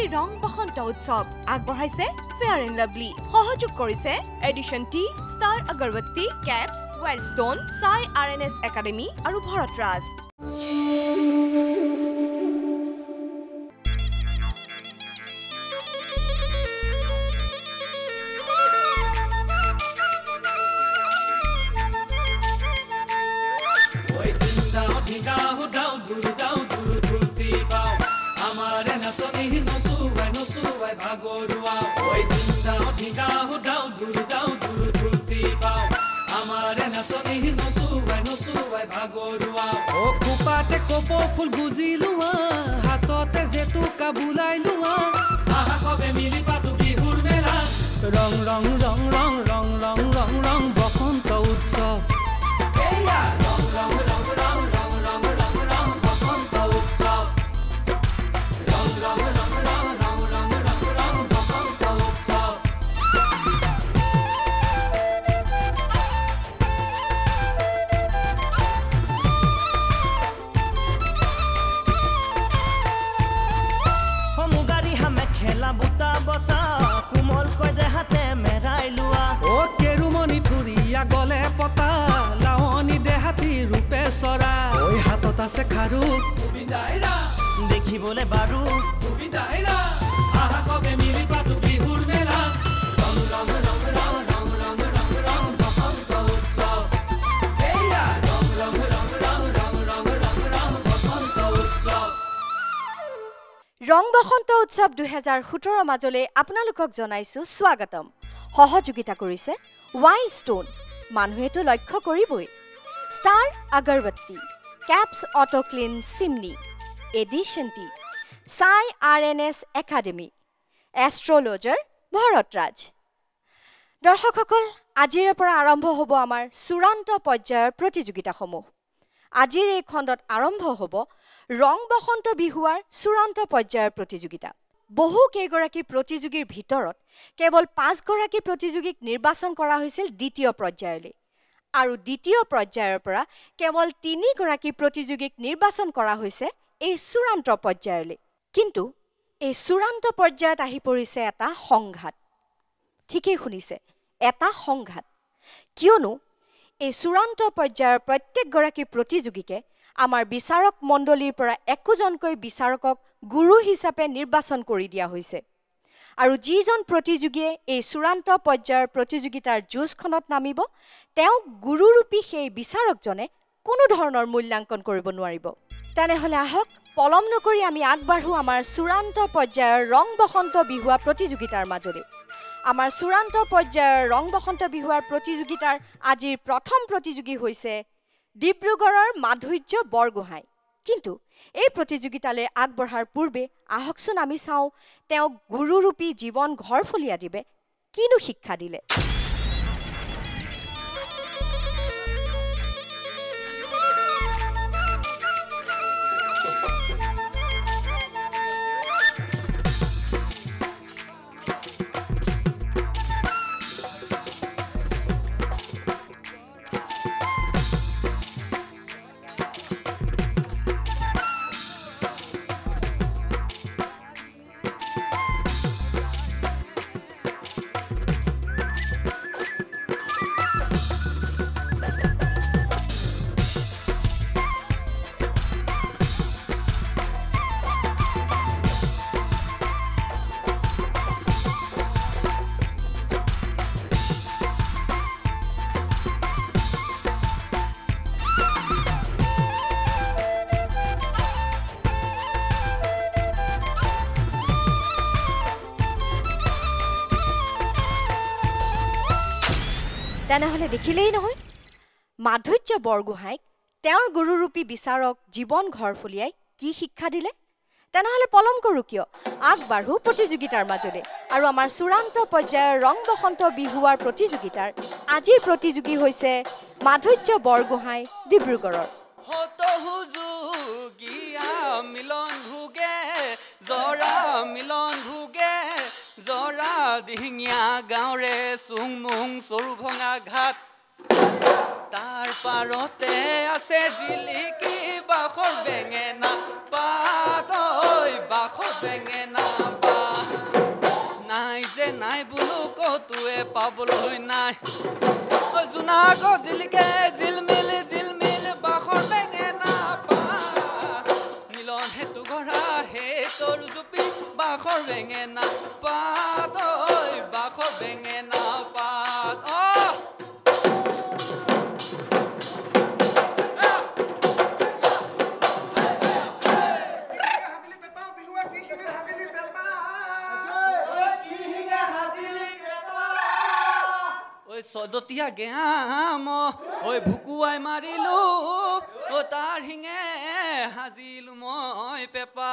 ৰং বসন্ত উৎসৱ আগবঢ়াইছে ফেয়াৰ এণ্ড লাভলি সহযোগ কৰিছে edition T star agarbatti caps Wildstone Sai RNS academy আৰু Bharatraj Bhagorua oi dinda ho dau duru dhulti pao amare na soni no suwai bhagorua o kupate kopo phul gujilua hatote jetu kabulailua aha kobe mili patu bihur mela rong rong rong rong rong rong rong rong bosonto utsav eya rong rong rong rong rong rong rong rong bosonto utsav rong rong rong rong গলে পতা লাওনি দেহাতি ৰূপে সৰা ঐ হাতত আছে খাৰু বিদাইৰা দেখিবলে বাৰু বিদাইৰা আহা কবে মিলি পাতু বিহুৰ মেলা ৰং ৰং ৰং ৰং ৰং ৰং ৰং ৰং বসন্ত উৎসৱ এয়া ৰং ৰং ৰং ৰং ৰং ৰং ৰং ৰং বসন্ত উৎসৱ ৰং বসন্ত উৎসৱ 2017 মাজলে আপোনালোকক জনাইছো স্বাগতম সহযোগিতা কৰিছে ৱাইল্ডষ্টন মানুহেটো লক্ষ্য কৰিবই star agarbatti caps auto clean chimney edition T Sai RNS academy astrologer Bharatraj দৰ্শকসকল আজিৰ পৰা আৰম্ভ হ'ব আমাৰ চূড়ান্ত পৰ্যায়ৰ প্ৰতিযোগিতাসমূহ আজিৰ এই খণ্ডত আৰম্ভ হ'ব ৰং বসন্ত বিহুৱাৰ চূড়ান্ত পৰ্যায়ৰ প্ৰতিযোগিতা বহু কেইগৰাকী প্ৰতিযোগীৰ ভিতৰত কেৱল 5 গৰাকী প্ৰতিযোগীক নিৰ্বাচন কৰা হৈছিল দ্বিতীয় পৰ্যায়লৈ আৰু দ্বিতীয় পৰ্যায়ৰ পৰা কেৱল 3 গৰাকী প্ৰতিযোগীক নিৰ্বাচন কৰা হৈছে এই চূড়ান্ত পৰ্যায়লৈ কিন্তু এই চূড়ান্ত পৰ্যায়ত আহি পৰিছে এটা সংঘাত ঠিকই শুনিছে এটা সংঘাত কিয়নো এই চূড়ান্ত পৰ্যায়ৰ প্ৰত্যেক গৰাকী প্ৰতিযোগীকে আমাৰ বিচাৰক মণ্ডলীৰ পৰা একোজনকৈ বিচাৰকক গুৰু হিচাপে নিৰ্বাচন কৰি দিয়া হৈছে আৰু যিজন প্ৰতিযোগীয়ে এই চূড়ান্ত পৰ্যায়ৰ প্ৰতিযোগিতাৰ যুঁজখনত নামিব তেওঁ গুৰুৰূপী সেই বিচাৰকজনে কোনো ধৰণৰ মূল্যাংকন কৰিব নোৱাৰিব তেনেহলে আহক পলম নকৰি আমি আগবাঢ়ো আমাৰ চূড়ান্ত পৰ্যায়ৰ ৰং বসন্ত বিহুৱা প্ৰতিযোগিতাৰ মাজলৈ আমাৰ চূড়ান্ত পৰ্যায়ৰ ৰং বসন্ত বিহুৱাৰ প্ৰতিযোগিতাৰ আজিৰ প্ৰথম প্ৰতিযোগী হৈছে ডিব্ৰুগড়ৰ মাধুৰ্য বৰগোহাঁই কিন্তু এই প্ৰতিযোগিতালৈ আগবঢ়াৰ পূৰ্বে আহকচোন আমি চাওঁ তেওঁ গুৰুৰূপী জীৱন ঘৰফলীয়া দিবে কিনো শিক্ষা দিলে তেনেহলে দেখিলেই নহয় মাধুৰ্য বৰগোহাঁইক তেওঁৰ গুৰুৰূপী বিচাৰক জীৱন ঘৰফলীয়াই কি শিক্ষা দিলে তেনেহলে পলম কৰো কিয় আগবাঢ়ো প্ৰতিযোগিতাৰ মাজলৈ আৰু আমাৰ চূড়ান্ত পৰ্যায়ৰ ৰং বসন্ত বিহুৱাৰ প্ৰতিযোগিতাৰ আজিৰ প্ৰতিযোগী হৈছে মাধুৰ্য বৰগোহাঁই ডিব্ৰুগড়ৰ হতো হুজুগিয়া মিলন ভুগে জৰা মিলন ভুগে জৰা দিহিঙিয়া গাঁৱৰে চুংমুং সৰু ভঙা ঘাট তাৰ পাৰতে আছে জিলিকি বাখৰ বেঙেনা পাত ঐ বাখৰ বেঙেনা পাবলৈ নাই ঐ জোনা গজিলকে জিলমিল জিলমিল বাখৰ বেঙেনা পাত মিলন হেতু গঢ়া হে তোৰ জুপি বাখৰ বেঙেনা পাত ঐ বাখৰ বেঙেনা পাত সদতীয়া গেয়াম ঐ ভুকুৱাই মাৰিলো তাৰ হিঙে হাজিলো মই পেপা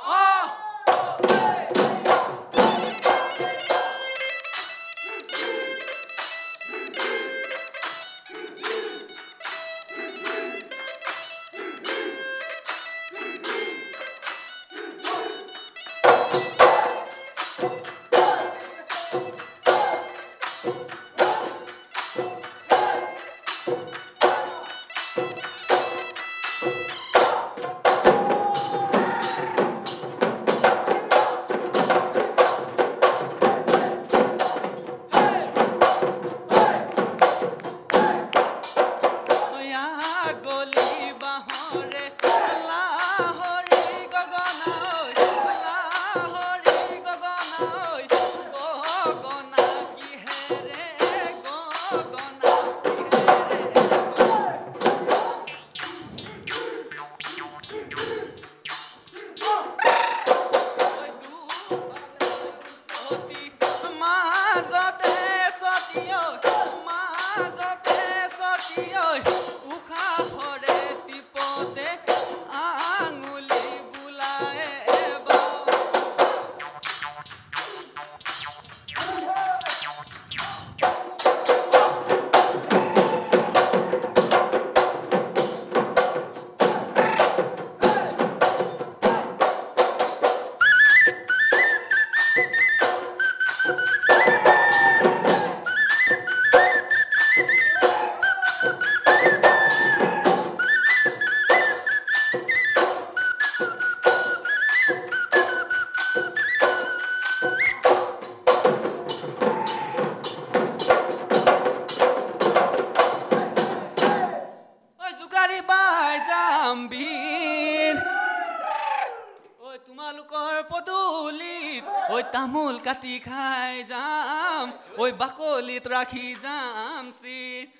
তামোল কাটি খাই যাম ঐ বাকলিত ৰাখি যাম চিত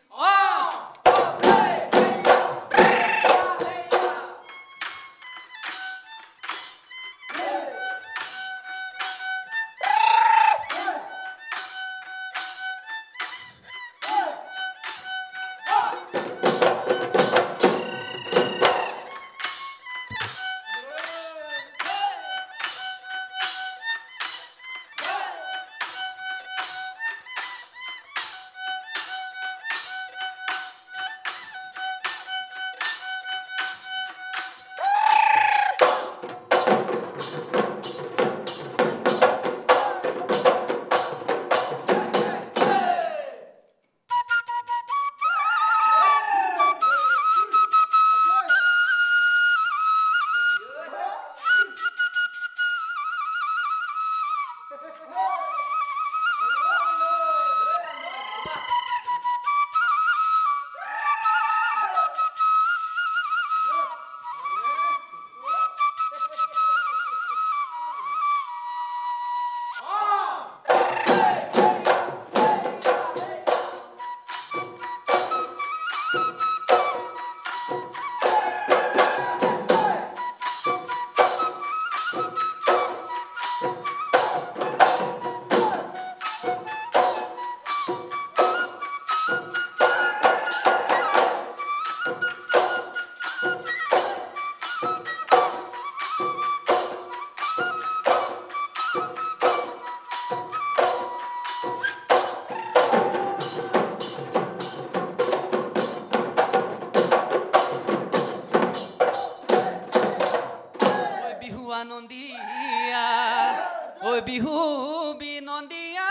বিহু বিনন্দিয়া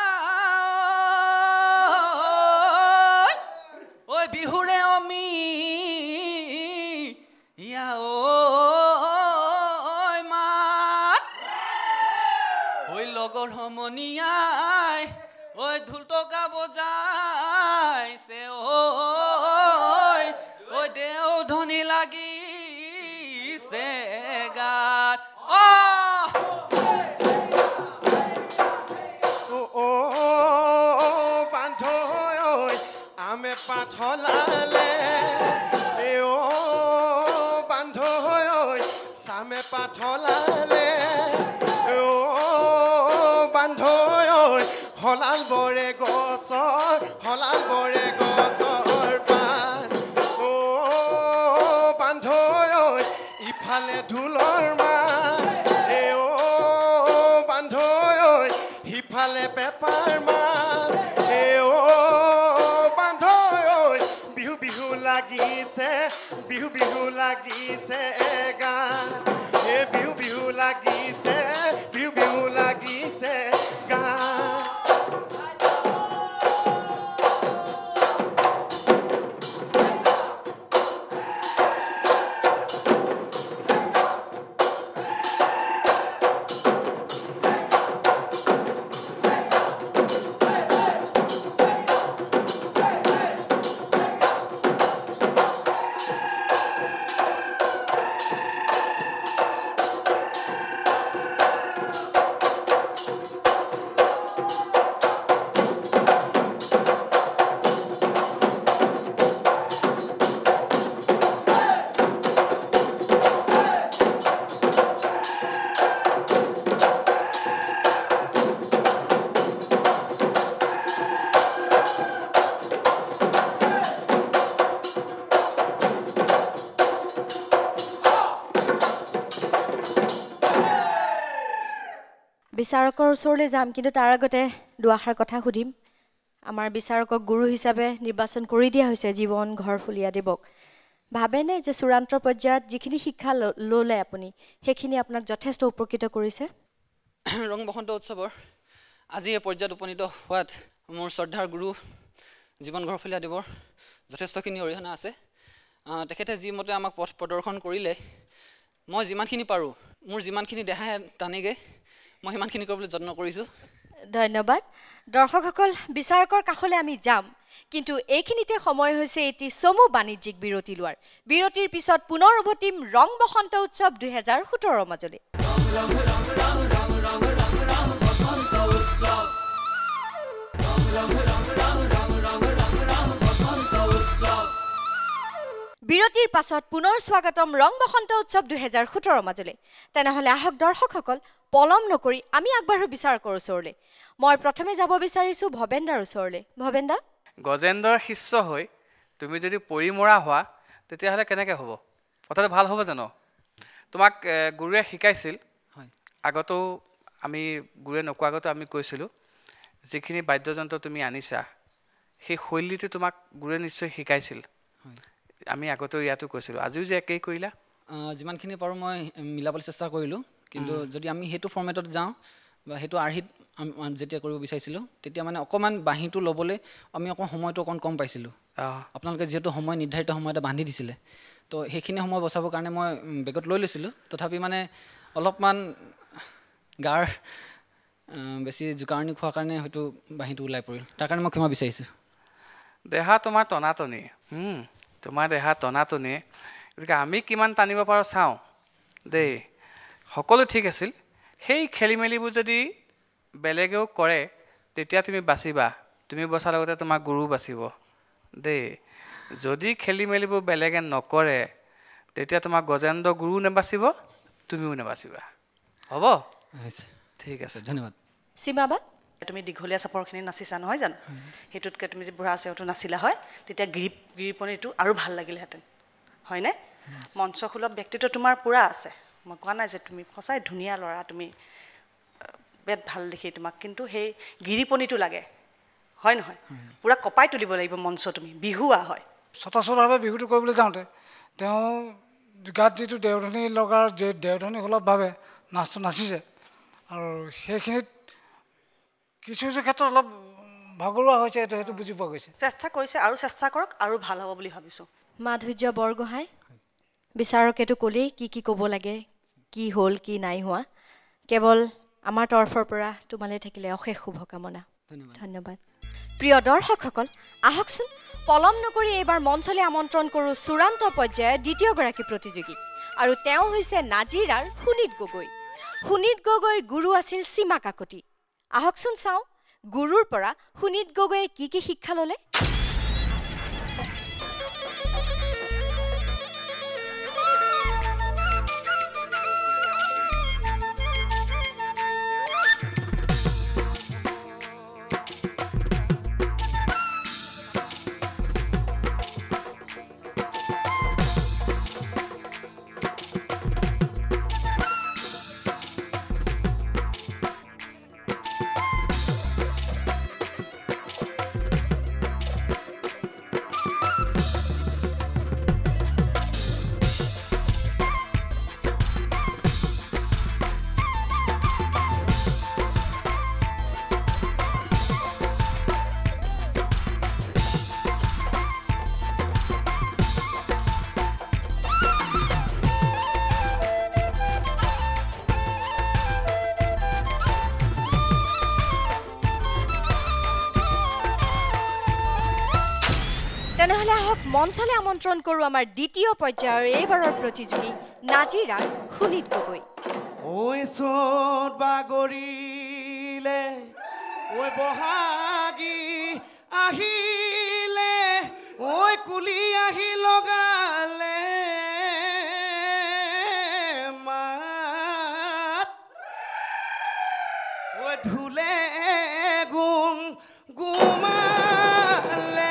ঐ বিহুৰে অমি ইয়া ঐ মাত ঐ লগৰ সমনীয়াই ঐ ঐ ঢোলটকা বজাইছে ঐ দেও ধনী লাগিছে গাত বান্ধ আমে পাঠলালে বান্ধ সামে পাঠলালে বান্ধ হলাল বৰে গছৰ পাত বান্ধ ইফালে ঢোলৰ মাত বান্ধ সিফালে পেপাৰ মাত বান্ধ বিহু বিহু লাগিছে গান বিহু বিহু লাগিছে গান বিচাৰকৰ ওচৰলৈ যাম কিন্তু তাৰ আগতে দুআষাৰ কথা সুধিম আমাৰ বিচাৰকক গুৰু হিচাপে নিৰ্বাচন কৰি দিয়া হৈছে জীৱন ঘৰফুলীয়া দেৱক ভাবেনে যে চূড়ান্ত পৰ্যায়ত যিখিনি শিক্ষা ল'লে আপুনি সেইখিনি আপোনাক যথেষ্ট উপকৃত কৰিছে ৰং বসন্ত উৎসৱৰ আজি এই পৰ্যায়ত উপনীত হোৱাত মোৰ শ্ৰদ্ধাৰ গুৰু জীৱন ঘৰফুলীয়া দেৱৰ যথেষ্টখিনি অৰিহণা আছে তেখেতে যি মতে আমাক পথ প্ৰদৰ্শন কৰিলে মই যিমানখিনি পাৰোঁ মোৰ যিমানখিনি দেহাই টানেগৈ মই সিমানখিনি কৰিবলৈ যত্ন কৰিছোঁ ধন্যবাদ দৰ্শকসকল বিচাৰকৰ কাষলৈ আমি যাম কিন্তু এইখিনিতে সময় হৈছে এটি চমু বাণিজ্যিক বিৰতি লোৱাৰ বিৰতিৰ পিছত পুনৰ উভতিম ৰং বসন্ত উৎসৱ 2017 মাজলৈ বিৰতিৰ পাছত পুনৰ স্বাগতম ৰং বসন্ত উৎসৱ 2017 মাজলৈ তেনেহলে আহক দৰ্শকসকল পলম নকৰি আমি আগবাঢ়ো বিচাৰকৰ ওচৰলৈ মই প্ৰথমে যাব বিচাৰিছো ভবেন্দাৰ ওচৰলৈ ভবেন্দা গজেন্দ্ৰৰ শিষ্য হৈ তুমি যদি পৰিমৰা হোৱা তেতিয়াহ'লে কেনেকৈ হ'ব কথাটো ভাল হ'ব জানো তোমাক গুৰুৱে শিকাইছিল হয় আগতো আমি গুৰুৱে নকোৱা আগতো আমি কৈছিলোঁ যিখিনি বাদ্যযন্ত্ৰ তুমি আনিছা সেই শৈলীটো তোমাক গুৰুৱে নিশ্চয় শিকাইছিল হয় আমি আগতেও ইয়াতো কৈছিলোঁ আজিও যে একেই কৰিলা যিমানখিনি পাৰোঁ মই মিলাবলৈ চেষ্টা কৰিলোঁ কিন্তু যদি আমি সেইটো ফৰ্মেটত যাওঁ বা সেইটো আৰ্হিত যেতিয়া কৰিব বিচাৰিছিলোঁ তেতিয়া মানে অকণমান বাঁহীটো ল'বলৈ আমি অকণ সময়টো অকণ কম পাইছিলোঁ আপোনালোকে যিহেতু সময় নিৰ্ধাৰিত সময় এটা বান্ধি দিছিলে তো সেইখিনি সময় বচাবৰ কাৰণে মই বেগত লৈ লৈছিলোঁ তথাপি মানে অলপমান গাৰ বেছি জোকাৰণি খোৱাৰ কাৰণে হয়তো বাঁহীটো ওলাই পৰিল তাৰ কাৰণে মই ক্ষমা বিচাৰিছোঁ দেহা তোমাৰ টনাটনি তোমাৰ দেহা টনাটনি গতিকে আমি কিমান টানিব পাৰোঁ চাওঁ দেই সকলো ঠিক আছিল সেই খেলি মেলিবোৰ যদি বেলেগেও কৰে তেতিয়া তুমি বাচিবা তুমি বচাৰ লগতে তোমাৰ গুৰু বাচিব দেই যদি খেলি মেলিবোৰ বেলেগে নকৰে তেতিয়া তোমাৰ গজেন্দ্ৰ গুৰু নেবাচিব তুমিও নেবাচিবা হ'ব ঠিক আছে ধন্যবাদ সীমাবা তুমি দীঘলীয়া চাপৰখিনি নাচিছা নহয় জানো সেইটোতকৈ তুমি যে বুঢ়া চেওটো নাচিলা হয় তেতিয়া গিৰিপনিটো আৰু ভাল লাগিলেহেঁতেন হয়নে মঞ্চসুলভ ব্যক্তিত্ব তোমাৰ পূৰা আছে মই কোৱা নাই যে তুমি সঁচাই ধুনীয়া ল'ৰা তুমি বেট ভাল দেখি তোমাক কিন্তু সেই গিৰিপনিটো লাগে হয় নহয় পূৰা কপাই তুলিব লাগিব মঞ্চ তুমি বিহুৱা হয় স্বতঃস্ফূৰ্তভাৱে বিহুটো কৰিবলৈ যাওঁতে তেওঁ গাত যিটো দেওধনী লগাৰ যে দেওধনী সুলভভাৱে নাচটো নাচিছে আৰু সেইখিনিত কিছু কিছু ক্ষেত্ৰত অলপ ভাগৰুৱা হৈছে সেইটো বুজি পোৱা গৈছে চেষ্টা কৰিছে আৰু চেষ্টা কৰক আৰু ভাল হ'ব বুলি ভাবিছোঁ মাধুৰ্য বৰগোহাঁই বিচাৰকেতো ক'লেই কি ক'ব লাগে কি হ'ল কি নাই হোৱা কেৱল আমাৰ তৰফৰ পৰা তোমালৈ থাকিলে অশেষ শুভকামনা ধন্যবাদ ধন্যবাদ প্ৰিয় দৰ্শকসকল আহকচোন পলম নকৰি এইবাৰ মঞ্চলৈ আমন্ত্ৰণ কৰোঁ চূড়ান্ত পৰ্যায়ৰ দ্বিতীয়গৰাকী প্ৰতিযোগী আৰু তেওঁ হৈছে নাজিৰাৰ সুনীত গগৈ সুনীত গগৈৰ গুৰু আছিল সীমা কাকতি আহকচোন চাওঁ গুৰুৰ পৰা সুনীত গগৈয়ে কি কি শিক্ষা ল'লে তেনেহ'লে আহক মঞ্চলৈ আমন্ত্ৰণ কৰোঁ আমাৰ দ্বিতীয় পৰ্যায়ৰ এইবাৰৰ প্ৰতিযোগী নাজিৰাৰ সুনীত গগৈ ঐ চোট বাগৰিলে ঐ বহাগী আহিলে ঐ কুলি আহি লগালে মাত ঐ ঢোলে গুম গুমালে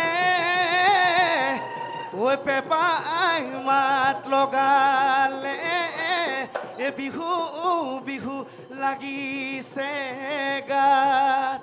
ঐ পেপাই মাত লগালে এ বিহু বিহু লাগিছে গাত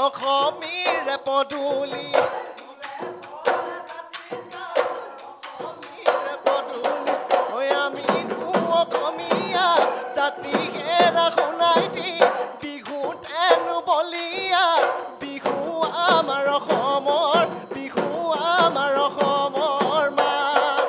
অসমীৰে পদূলি আমিনো অসমীয়া জাতিকেৰা শুনাই দি বিহুত এনো বলিয়া বিহু আমাৰ অসমৰ বিহু আমাৰ অসমৰ মান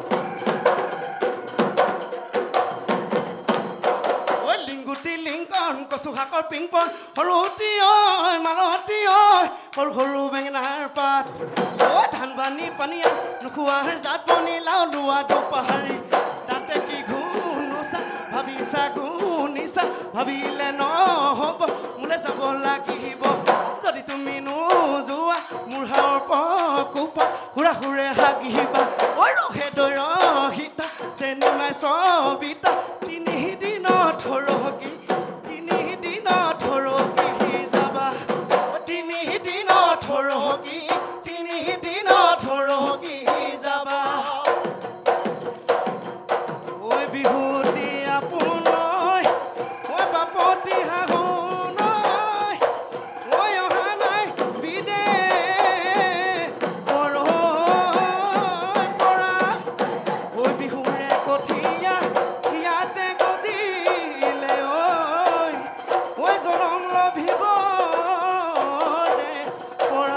ঐ লিংগুটি লিংকন কচু শাকৰ পিংপন সৰুতি ঐ মালতী ঐ সৰু সৰু বেঙেনাৰ পাত ঐ ধান বানি পানীয়া নোখোৱাৰ জাত বনি লাও লোৱা দুপাহাৰী তাতে কি ঘুনুচা ভাবিছা ঘুনিছা ভাবিলে নহ'ব মোলে যাব লাগিব যদি তুমি নোযোৱা মোৰ হাওৰ পকুপা হুৰা হুৰে হাগিবা ঐ ৰহে দৈ ৰহিতা চেনি মাই সবিতা তিনিদিনত থৰকি তিনিদিনত থৰকি যাবা তিনিদিনত থৰকি তিনিদিনত থৰকি যাবা ঐ বিহুতি আপোনৈ ঐ বাপতি হাহুনৈ ঐ অহা নাই বিদেশ পৰা ঐ বিহুৰে কঠীয়া ইয়াতে গজিলে ঐ জনম লভিব পৰা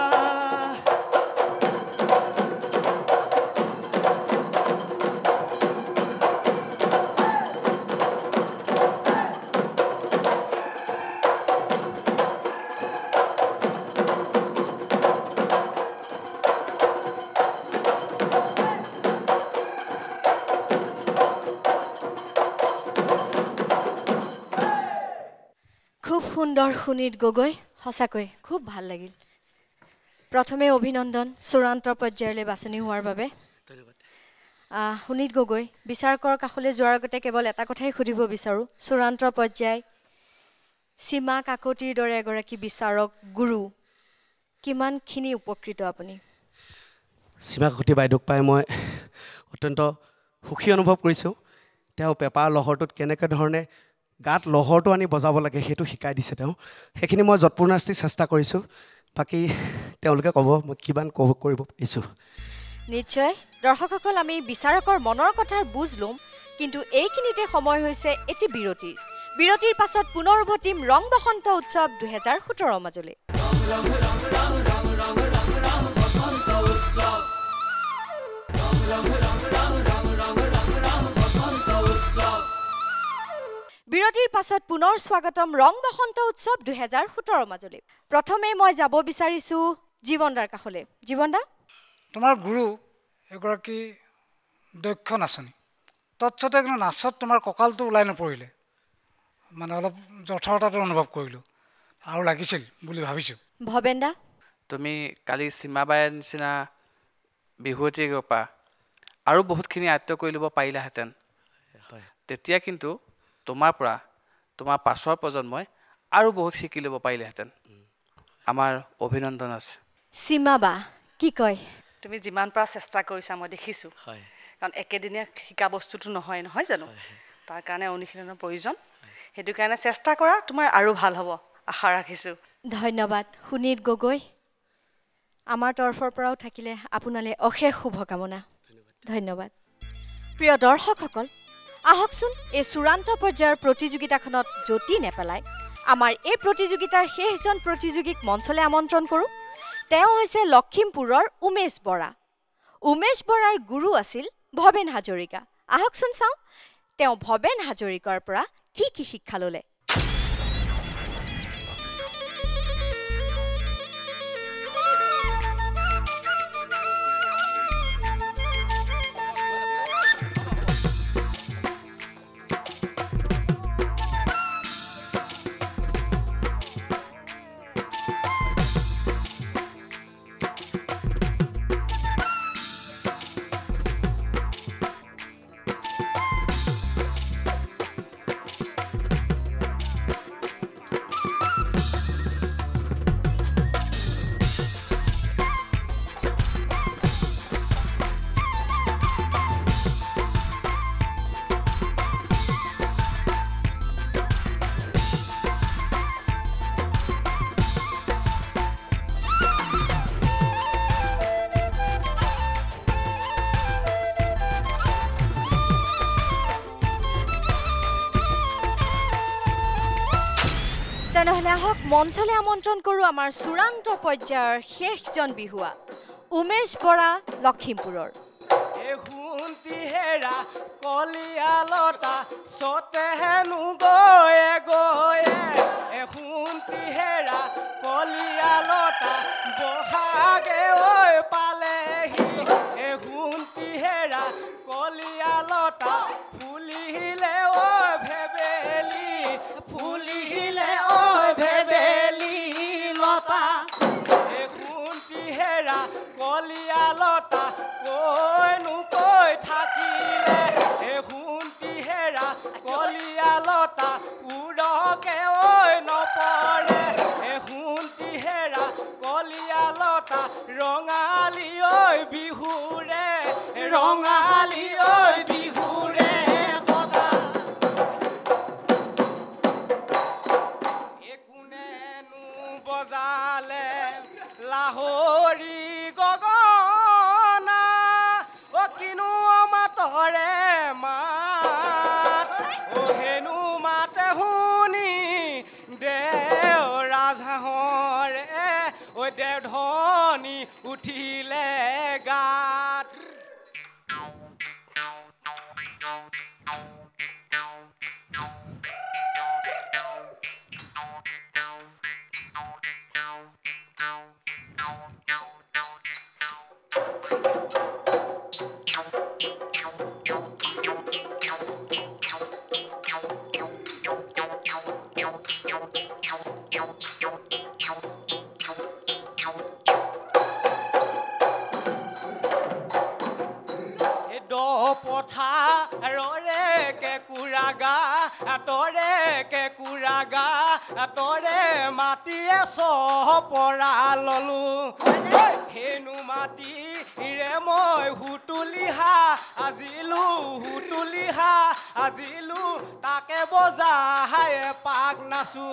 খুব সুন্দৰ সুনীত গগৈ সঁচাকৈ খুব ভাল লাগিল প্ৰথমে অভিনন্দন চূড়ান্ত পৰ্যায়লৈ বাছনি হোৱাৰ বাবে সুনীত গগৈ বিচাৰকৰ কাষলৈ যোৱাৰ আগতে কেৱল এটা কথাই সুধিব বিচাৰোঁ চূড়ান্ত পৰ্যায় সীমা কাকতিৰ দৰে এগৰাকী বিচাৰক গুৰু কিমানখিনি উপকৃত আপুনি সীমা কাকতি বাইদেউক পাই মই অত্যন্ত সুখী অনুভৱ কৰিছোঁ তেওঁ পেপাৰ লহৰটোত কেনেকৈ ধৰণে গাত লহৰটো আনি বজাব লাগে সেইটো শিকাই দিছে তেওঁ সেইখিনি মই যৎপূৰ্ণাস্তি চেষ্টা কৰিছোঁ বাকী তেওঁলোকে ক'ব মই কিমান কৰিব পাৰিছোঁ নিশ্চয় দৰ্শকসকল আমি বিচাৰকৰ মনৰ কথাৰ বুজ ল'ম কিন্তু এইখিনিতে সময় হৈছে এটি বিৰতিৰ পাছত পুনৰ উভতিম ৰং বসন্ত উৎসৱ 2017 মাজলৈ বিৰতিৰ পাছত পুনৰ স্বাগতম ৰং বসন্ত উৎসৱ 2017 মাজলৈ প্ৰথমে মই যাব বিচাৰিছোঁ জীৱনদাৰ কাষলৈ জীৱনদা তোমাৰ গুৰু এগৰাকী দক্ষ নাচনী তৎসতে কিন্তু নাচত তোমাৰ কঁকালটো ওলাই নপৰিলে মানে অলপ যথৰতাটো অনুভৱ কৰিলোঁ আৰু লাগিছিল বুলি ভাবিছোঁ ভবেন্দা তুমি কালি সীমাবাইৰ নিচিনা বিহুৱতীৰ পৰা আৰু বহুতখিনি আয়ত্ব কৰি ল'ব পাৰিলাহেঁতেন তেতিয়া কিন্তু তোমাৰ পৰা তোমাৰ পাছৰ প্ৰজন্মই আৰু বহুত শিকি ল'ব পাৰিলেহেঁতেন আমাৰ অভিনন্দন আছে সীমাবা কি কয় তুমি যিমান পৰা চেষ্টা কৰিছা মই দেখিছোঁ কাৰণ একেদিনীয়া শিকা বস্তুটো নহয় জানো তাৰ কাৰণে অনুশীলনৰ প্ৰয়োজন সেইটো কাৰণে চেষ্টা কৰা তোমাৰ আৰু ভাল হ'ব আশা ৰাখিছোঁ ধন্যবাদ সুনীত গগৈ আমাৰ তৰফৰ পৰাও থাকিলে আপোনালৈ অশেষ শুভকামনা ধন্যবাদ প্ৰিয় দৰ্শকসকল আহকচোন এই চূড়ান্ত পৰ্যায়ৰ প্ৰতিযোগিতাখনত জ্যোতি নেপেলাই আমাৰ এই প্ৰতিযোগিতাৰ শেষজন প্ৰতিযোগীক মঞ্চলৈ আমন্ত্ৰণ কৰোঁ তেওঁ হৈছে লখিমপুৰৰ উমেশ বৰাৰ গুৰু আছিল ভৱেন হাজৰিকা আহকচোন চাওঁ তেওঁ ভৱেন হাজৰিকাৰ পৰা কি শিক্ষা ল'লে তেনেহ'লে আহক মঞ্চলৈ আমন্ত্ৰণ কৰোঁ আমাৰ চূড়ান্ত পৰ্যায়ৰ শেষজন বিহুৱা উমেশ বৰা লখিমপুৰৰ এহুন্তিহেৰা কলিয়ালতা সতেহেনু গয়ে গয়ে এহুন্তিহেৰা কলিয়ালতা বহাগে ঐ পালেহি এহুন্তিহেৰা কলিয়ালতা ফুলিলে ঐ ভেবেলি ফুলিলে ঐ ভেবেলি লতা এহুন্তিহেৰা কলিয়ালতা কৈনো কৈ থাকিলে এহুন্তিহেৰা কলিয়ালতা উৰকে ঐ নপৰে এহুন্তিহেৰা কলিয়ালতা ৰঙালী ঐ বিহুৰে ৰঙালী ঐ বিহুৰে কথা একোনেনো বজালে লাহৰি গগনা অ কিনো মাতৰে মাত অ হেনো মাতে শুনি দেও ৰাজহাঁহৰে ঐ দেও ধনী উঠিলে গাত পথাৰৰে কেকুৰাগা তৰে কেকুৰাগা তৰে মাটিয়ে চপৰা ললো হেনো মাটিৰে মই হুতুলিহা আজিলো তাকে বজাই পাক নাচো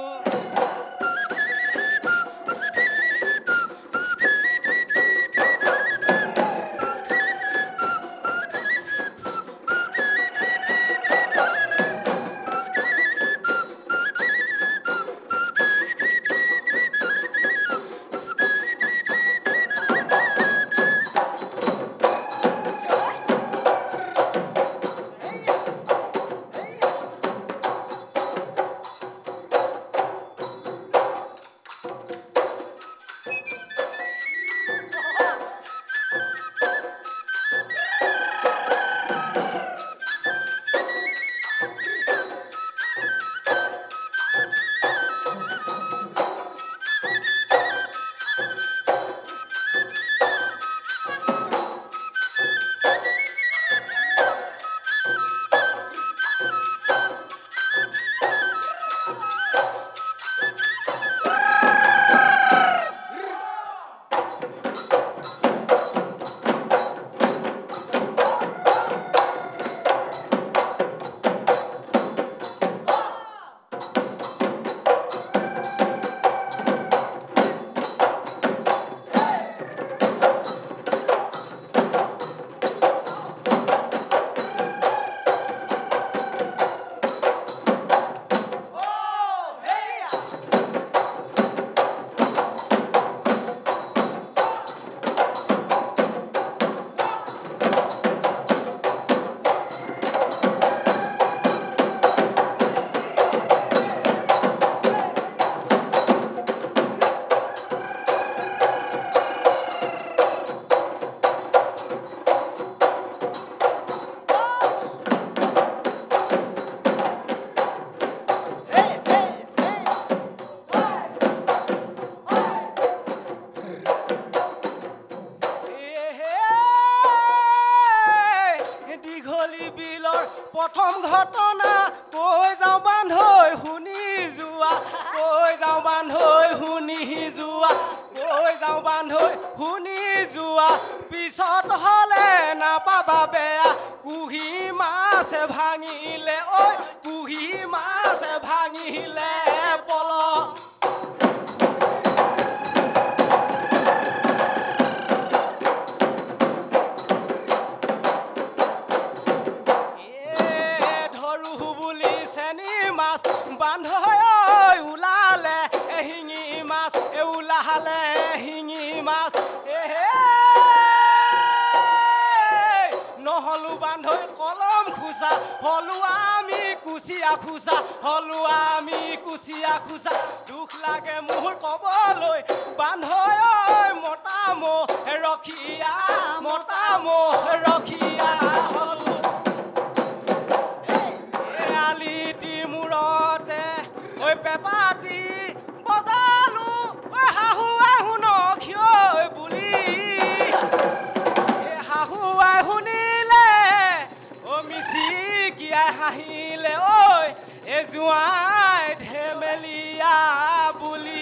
প্ৰথম ঘটনা কৈ যাওঁ বান্ধৈ শুনি যোৱা কৈ যাওঁ বান্ধৈ শুনি যোৱা কৈ যাওঁ বান্ধৈ শুনি যোৱা পিছত হ'লে নাপাবা বেয়া কুহি মাছে ভাঙিলে ঐ কুহি মাছে ভাঙিলে পল বান্ধৈ ওলালে হলো আমি কুচিয়া খোজা হলো আমি কুচিয়া খোজা দুখ লাগে মোৰ কবলৈ বান্ধৈ ঐ মতা মোহ ৰখিয়া মতা মোহ ৰখিয়া হলো আলিটি মূৰতে ঐ পেপাতি বজালো ঐ শাহুৱাই শুনক বুলি শাহুৱাই শুনিলে ও মিচিকিয়াই হাঁহিলে ঐ এ জোঁৱাই ধেমেলীয়া বুলি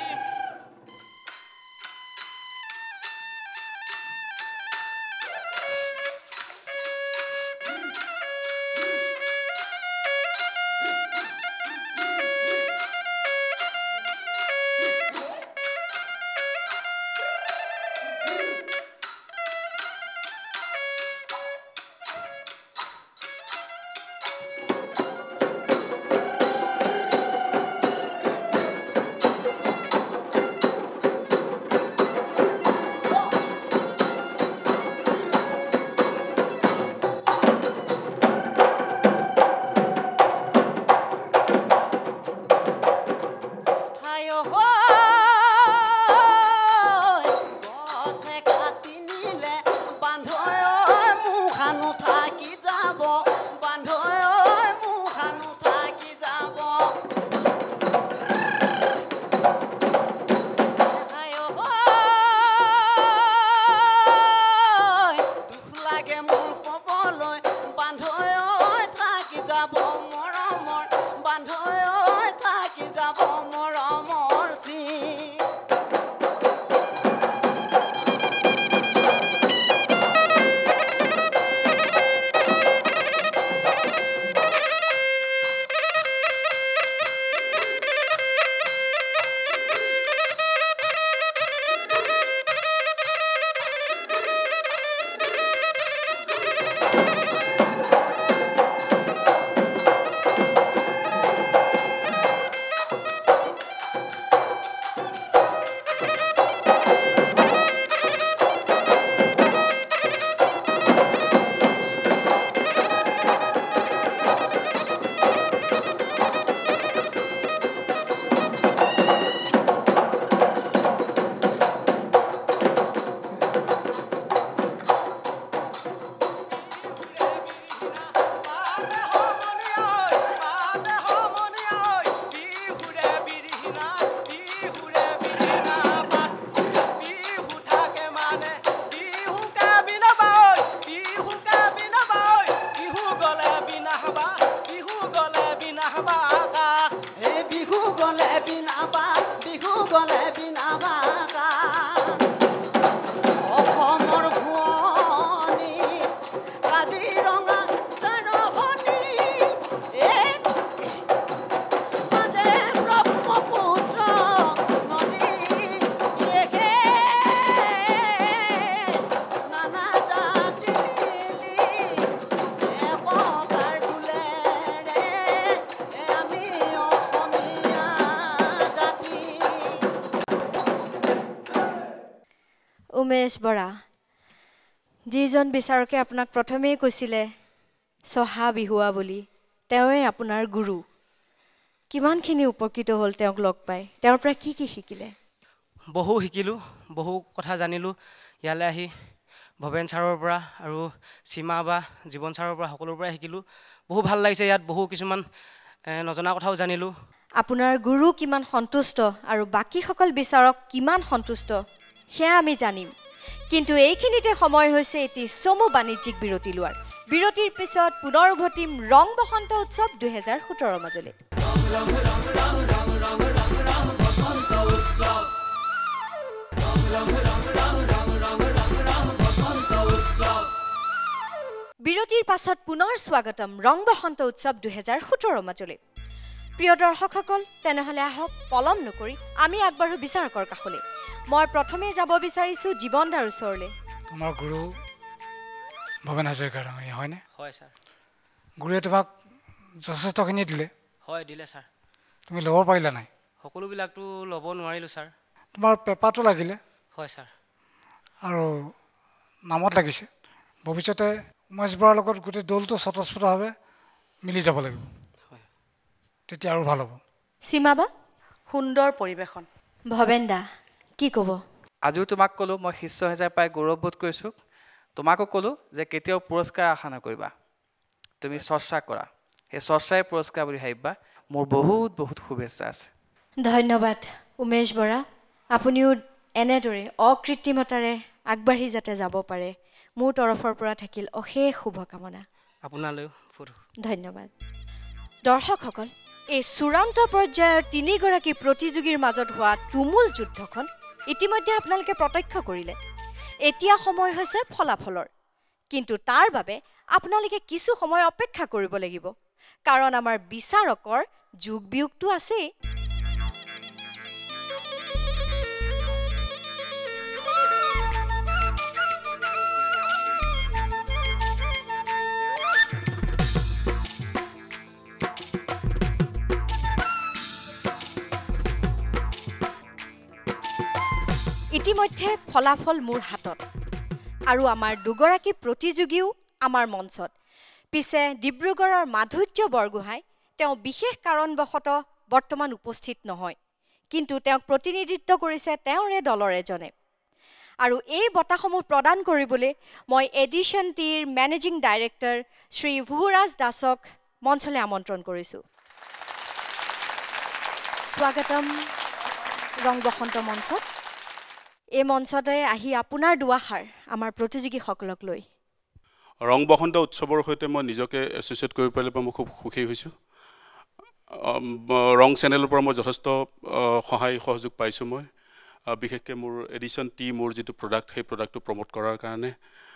উমেশ বৰা যিজন বিচাৰকে আপোনাক প্ৰথমেই কৈছিলে সহা বিহুৱা বুলি তেওঁৱে আপোনাৰ গুৰু কিমানখিনি উপকৃত হ'ল তেওঁক লগ পাই তেওঁৰ পৰা কি কি শিকিলে বহু শিকিলোঁ বহু কথা জানিলোঁ ইয়ালৈ আহি ভৱেন ছাৰৰ পৰা আৰু সীমা বা জীৱন ছাৰৰ পৰা সকলোৰ পৰাই শিকিলোঁ বহু ভাল লাগিছে ইয়াত বহু কিছুমান নজনা কথাও জানিলোঁ আপোনাৰ গুৰু কিমান সন্তুষ্ট আৰু বাকীসকল বিচাৰক কিমান সন্তুষ্ট সেয়া আমি জানিম কিন্তু এইখিনিতে সময় হৈছে এটি চমু বাণিজ্যিক বিৰতি লোৱাৰ বিৰতিৰ পিছত পুনৰ উভতিম ৰং বসন্ত উৎসৱ 2017 মাজলৈ বিৰতিৰ পাছত পুনৰ স্বাগতম ৰং বসন্ত উৎসৱ 2017 মাজলৈ প্ৰিয় দৰ্শকসকল তেনেহলে আহক পলম নকৰি আমি আগবাঢ়ো বিচাৰকৰ কাষলৈ মই প্ৰথমে যাব বিচাৰিছো জীৱন দাৰ ওচৰলৈ তোমাৰ গুৰু ভৱেন হাজৰিকাৰ হয়নে হয় ছাৰ গুৰুৱে তোমাক যথেষ্টখিনি দিলে হয় দিলে ছাৰ তুমি ল'ব পাৰিলা নাই সকলোবিলাকতো ল'ব নোৱাৰিলোঁ ছাৰ তোমাৰ পেপাৰটো লাগিলে হয় ছাৰ আৰু নামত লাগিছে ভৱিষ্যতে উমেশ বৰাৰ লগত গোটেই দলটো স্বতঃস্ফূৰ্তভাৱে মিলি যাব লাগিব তেতিয়া আৰু ভাল হ'ব সীমাবা সুন্দৰ পৰিৱেশন ভৱেন দা কি ক'ব আজিও তোমাক ক'লোঁ মই শিষ্য হিচাপে পাই গৌৰৱবোধ কৰিছোঁ তোমাকো ক'লোঁ যে কেতিয়াও পুৰস্কাৰ আশা নকৰিবা তুমি চৰ্চা কৰা সেই চৰ্চাই পুৰস্কাৰ বুলি ভাবিবা মোৰ বহুত বহুত শুভেচ্ছা আছে ধন্যবাদ উমেশ বৰা আপুনিও এনেদৰে অকৃত্ৰিমতাৰে আগবাঢ়ি যাতে যাব পাৰে মোৰ তৰফৰ পৰা থাকিল অশেষ শুভকামনা আপোনালৈ ধন্যবাদ দৰ্শকসকল এই চূড়ান্ত পৰ্যায়ৰ তিনিগৰাকী প্ৰতিযোগীৰ মাজত হোৱা তুমুল যুদ্ধখন ইতিমধ্যে আপোনালোকে প্ৰত্যক্ষ কৰিলে এতিয়া সময় হৈছে ফলাফলৰ কিন্তু তাৰ বাবে আপোনালোকে কিছু সময় অপেক্ষা কৰিব লাগিব কাৰণ আমাৰ বিচাৰকৰ যোগ বিয়োগটো আছেই ইতিমধ্যে ফলাফল মোৰ হাতত আৰু আমাৰ দুগৰাকী প্ৰতিযোগীও আমাৰ মঞ্চত পিছে ডিব্ৰুগড়ৰ মাধুৰ্য বৰগোহাঁই তেওঁ বিশেষ কাৰণবশতঃ বৰ্তমান উপস্থিত নহয় কিন্তু তেওঁক প্ৰতিনিধিত্ব কৰিছে তেওঁৰে দলৰ এজনে আৰু এই বঁটাসমূহ প্ৰদান কৰিবলৈ মই এডিশ্যন টিৰ মেনেজিং ডাইৰেক্টৰ শ্ৰী ভুৱৰাজ দাসক মঞ্চলৈ আমন্ত্ৰণ কৰিছোঁ স্বাগতম ৰং বসন্ত মঞ্চত এই মঞ্চতে আহি আপোনাৰ দুআষাৰ আমাৰ প্ৰতিযোগীসকলক লৈ ৰং বসন্ত উৎসৱৰ সৈতে মই নিজকে এছ'চিয়েট কৰি পেলাই মই খুব সুখী হৈছোঁ ৰং চেনেলৰ পৰা মই যথেষ্ট সহায় সহযোগ পাইছোঁ মই বিশেষকৈ মোৰ এডিশ্যন টি মোৰ যিটো প্ৰডাক্ট সেই প্ৰডাক্টটো প্ৰমোট কৰাৰ কাৰণে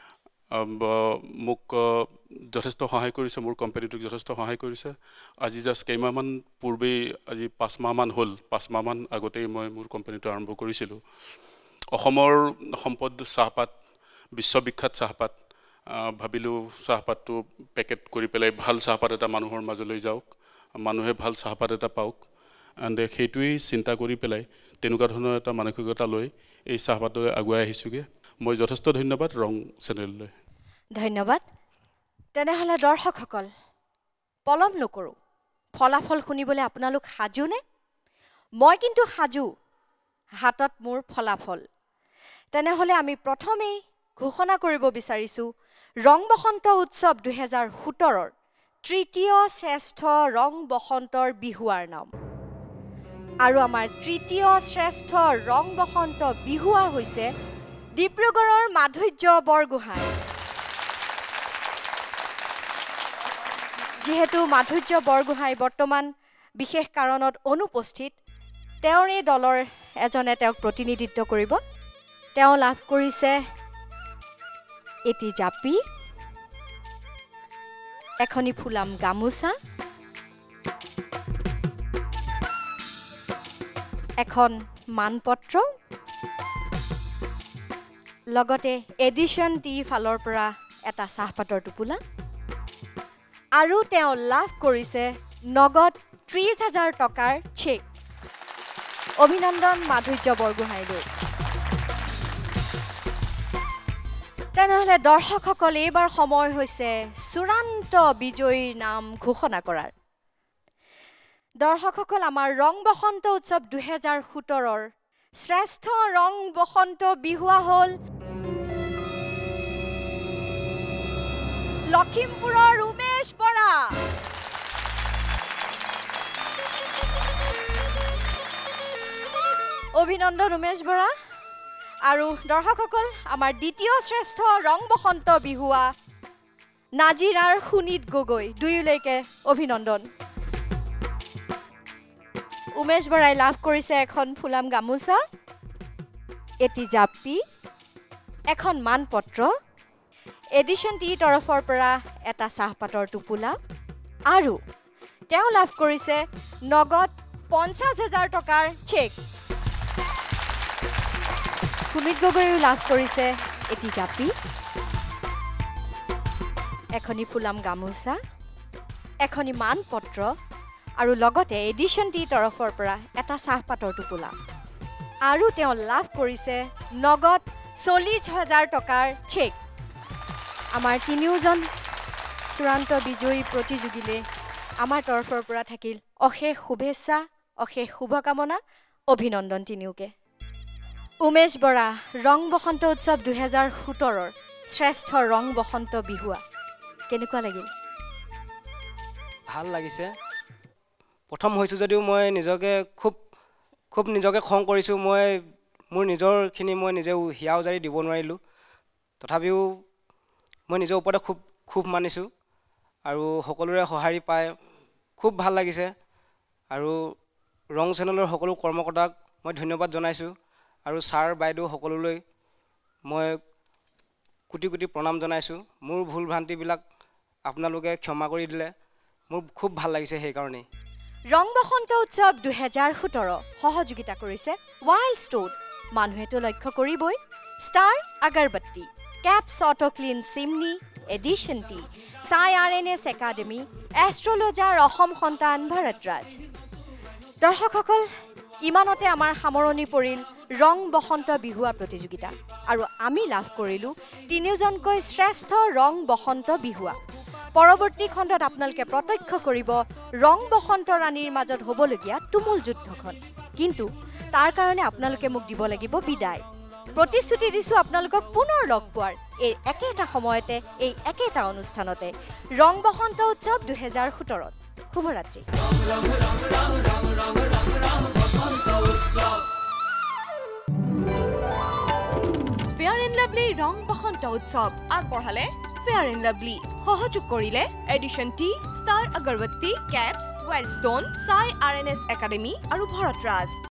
মোক যথেষ্ট সহায় কৰিছে মোৰ কোম্পানীটোক যথেষ্ট সহায় কৰিছে আজি জাষ্ট কেইমাহমান পূৰ্বেই আজি 5 মাহমান হ'ল 5 মাহমান আগতেই মই মোৰ কোম্পানীটো আৰম্ভ কৰিছিলোঁ অসমৰ সম্পদ চাহপাত বিশ্ববিখ্যাত চাহপাত ভাবিলোঁ চাহপাতটো পেকেট কৰি পেলাই ভাল চাহপাত এটা মানুহৰ মাজলৈ যাওক মানুহে ভাল চাহপাত এটা পাওক এণ্ড সেইটোৱেই চিন্তা কৰি পেলাই তেনেকুৱা ধৰণৰ এটা মানসিকতা লৈ এই চাহপাতলৈ আগুৱাই আহিছোঁগৈ মই যথেষ্ট ধন্যবাদ ৰং চেনেললৈ ধন্যবাদ তেনেহ'লে দৰ্শকসকল পলম নকৰোঁ ফলাফল শুনিবলৈ আপোনালোক সাজুনে মই কিন্তু সাজু হাতত মোৰ ফলাফল তেনেহ'লে আমি প্ৰথমেই ঘোষণা কৰিব বিচাৰিছোঁ ৰং বসন্ত উৎসৱ 2017ৰ তৃতীয় শ্ৰেষ্ঠ ৰং বসন্তৰ বিহুৱাৰ নাম আৰু আমাৰ তৃতীয় শ্ৰেষ্ঠ ৰং বসন্ত বিহুৱা হৈছে ডিব্ৰুগড়ৰ মাধুৰ্য বৰগোহাঁই যিহেতু মাধুৰ্য বৰগোহাঁই বৰ্তমান বিশেষ কাৰণত অনুপস্থিত তেওঁৰ এই দলৰ এজনে তেওঁক প্ৰতিনিধিত্ব কৰিব তেওঁ লাভ কৰিছে এটি জাপি এখনি ফুলাম গামোচা এখন মানপত্ৰ লগতে এডিশ্যন টি ফালৰ পৰা এটা চাহপাতৰ টোপোলা আৰু তেওঁ লাভ কৰিছে নগদ 30,000 টকাৰ চেক অভিনন্দন মাধুৰ্য বৰগোহাঁইলৈ তেনেহ'লে দৰ্শকসকল এইবাৰ সময় হৈছে চূড়ান্ত বিজয়ীৰ নাম ঘোষণা কৰাৰ দৰ্শকসকল আমাৰ ৰং বসন্ত উৎসৱ 2017ৰ শ্ৰেষ্ঠ ৰং বসন্ত বিহুৱা হ'ল লখিমপুৰৰ উমেশ বৰা অভিনন্দন উমেশ বৰা আৰু দৰ্শকসকল আমাৰ দ্বিতীয় শ্ৰেষ্ঠ ৰং বসন্ত বিহুৱা নাজিৰাৰ সুনীত গগৈ দুয়োলৈকে অভিনন্দন উমেশ বৰাই লাভ কৰিছে এখন ফুলাম গামোচা এটি জাপি এখন মানপত্ৰ এডিশ্যন টি তৰফৰ পৰা এটা চাহপাতৰ টোপোলা আৰু তেওঁ লাভ কৰিছে নগদ 50,000 টকাৰ চেক সুনীত গগৈও লাভ কৰিছে এটি জাপি এখনি ফুলাম গামোচা এখনি মানপত্ৰ আৰু লগতে এডিশ্যন টি তৰফৰ পৰা এটা চাহপাতৰ টোপোলা আৰু তেওঁ লাভ কৰিছে নগদ 40,000 টকাৰ চেক আমাৰ তিনিওজন চূড়ান্ত বিজয়ী প্ৰতিযোগীলৈ আমাৰ তৰফৰ পৰা থাকিল অশেষ শুভেচ্ছা অশেষ শুভকামনা অভিনন্দন তিনিওকে উমেশ বৰা ৰং বসন্ত উৎসৱ 2017 শ্ৰেষ্ঠ ৰং বসন্ত বিহুৱা কেনেকুৱা লাগিল ভাল লাগিছে প্ৰথম হৈছোঁ যদিও মই নিজকে খুব নিজকে খং কৰিছোঁ মই মোৰ নিজৰখিনি মই নিজে হিয়া উজাৰি দিব নোৱাৰিলোঁ তথাপিও মই নিজৰ ওপৰতে খুব মানিছোঁ আৰু সকলোৰে সঁহাৰি পাই খুব ভাল লাগিছে আৰু ৰং চেনেলৰ সকলো কৰ্মকৰ্তাক মই ধন্যবাদ জনাইছোঁ আৰু ছাৰ বাইদেউ সকলোলৈ মই কোটি কোটি প্ৰণাম জনাইছোঁ মোৰ ভুল ভ্ৰান্তিবিলাক আপোনালোকে ক্ষমা কৰি দিলে মোৰ খুব ভাল লাগিছে সেইকাৰণেই ৰং বসন্ত উৎসৱ 2017 সহযোগিতা কৰিছে ৱাইল্ড ষ্টোন মানুহেতো লক্ষ্য কৰিবই star agarbatti caps auto clean chimney edition T Sai RNS academy astrologer Assam সন্তান ভৰতৰাজ দৰ্শকসকল ইমানতে আমাৰ সামৰণি পৰিল ৰং বসন্ত বিহুৱা প্ৰতিযোগিতা আৰু আমি লাভ কৰিলোঁ তিনিওজনকৈ শ্ৰেষ্ঠ ৰং বসন্ত বিহুৱা পৰৱৰ্তী খণ্ডত আপোনালোকে প্ৰত্যক্ষ কৰিব ৰং বসন্ত ৰাণীৰ মাজত হ'বলগীয়া তুমুল যুদ্ধখন কিন্তু তাৰ কাৰণে আপোনালোকে মোক দিব লাগিব বিদায় প্ৰতিশ্ৰুতি দিছোঁ আপোনালোকক পুনৰ লগ পোৱাৰ এই একেটা সময়তে এই একেটা অনুষ্ঠানতে ৰং বসন্ত উৎসৱ 2017 শুভৰাত্ৰি ফেয়াৰ এণ্ড লাভলি ৰং বসন্ত উৎসৱ আগবঢ়ালে ফেয়াৰ এণ্ড লাভলি সহযোগ কৰিলে edition T star agarbatti caps Wildstone Sai RNS academy আৰু ভৰতৰাজ